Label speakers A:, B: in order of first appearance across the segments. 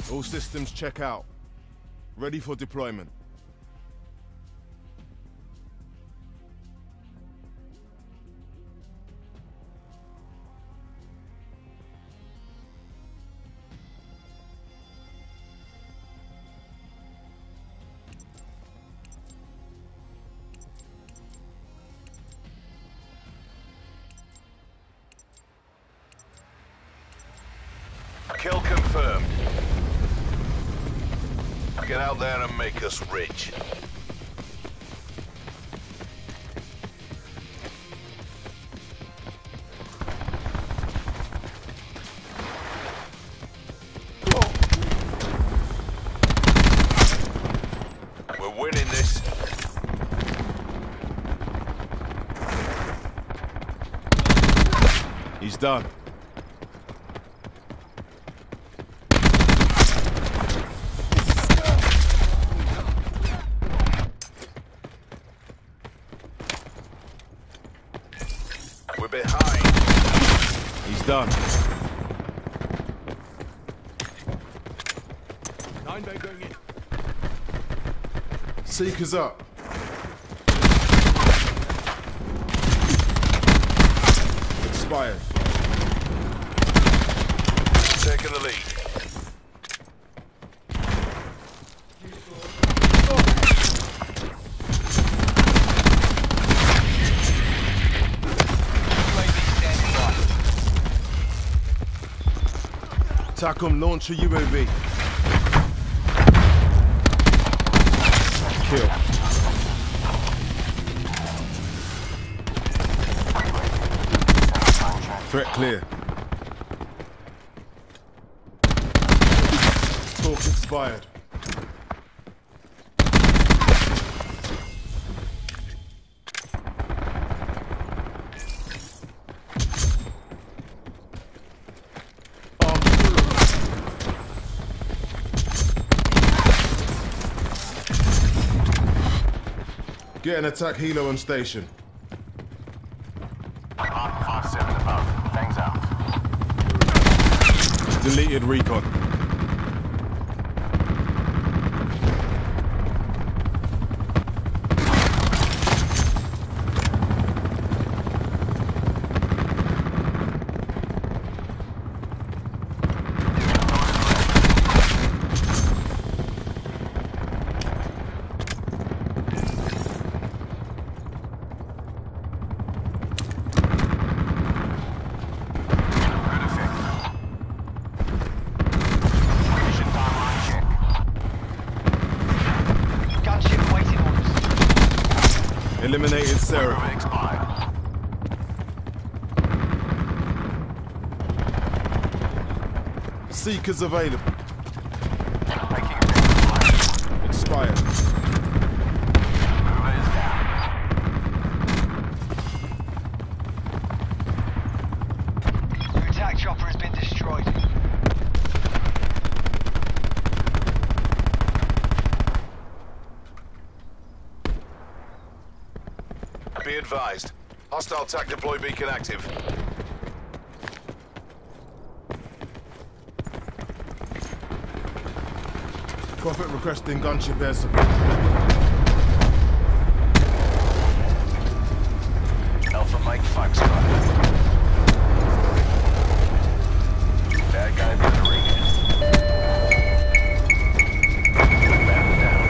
A: All systems check out. Ready for deployment.
B: Kill confirmed. Get out there and make us rich. We're winning this.
A: He's done.
B: We're behind.
A: He's done.
C: 9-bay going in.
A: Seeker's up. Expired.
B: Taking the lead.
A: TACOM, launch a UAV. Kill. Threat clear. Talk expired. Get an attack helo on station.
D: Mark 5-7 above. Bangs out.
A: Deleted recon. Eliminated Sarah. Seekers available. Expired.
E: Your attack chopper has been destroyed.
B: Be advised. Hostile TAC deploy beacon active.
A: Prophet requesting gunship air support.
D: Alpha Mike Foxtrot. Bad guy battery. Man down.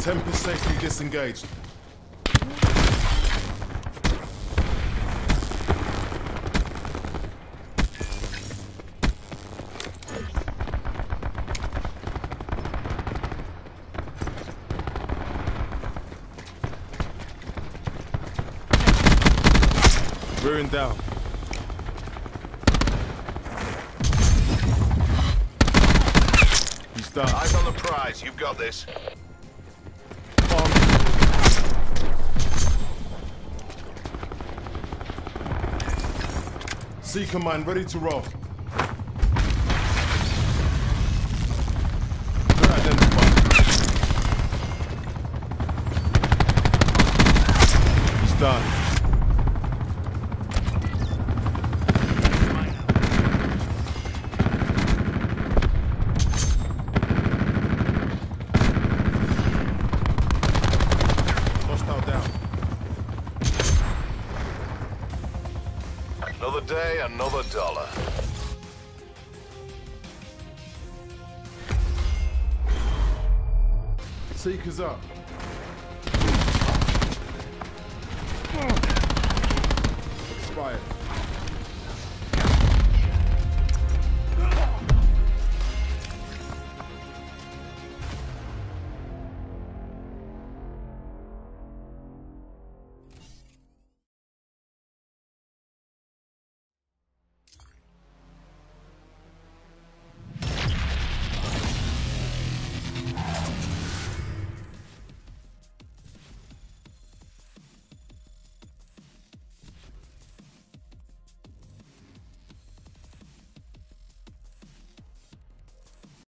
A: Tempest safely disengaged. Rearing down. He's done.
B: Eyes on the prize. You've got this.
A: Seeker mine ready to roll. They're identified. He's done. Hostile down.
B: Another day, another dollar.
A: Seeker's up.